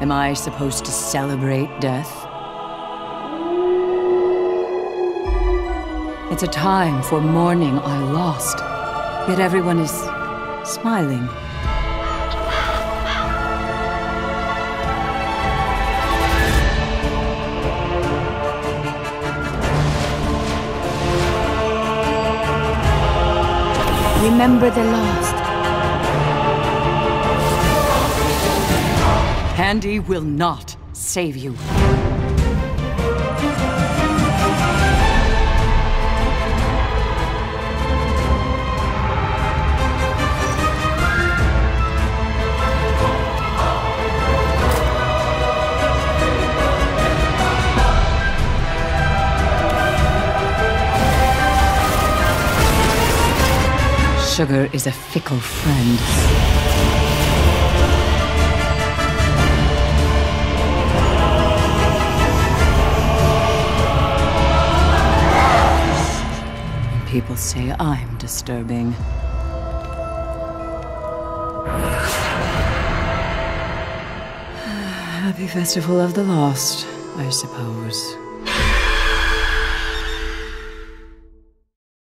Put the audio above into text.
Am I supposed to celebrate death? It's a time for mourning I lost, yet everyone is smiling. Remember the lost. Handy will not save you. Sugar is a fickle friend. People say I'm disturbing. Happy Festival of the Lost, I suppose.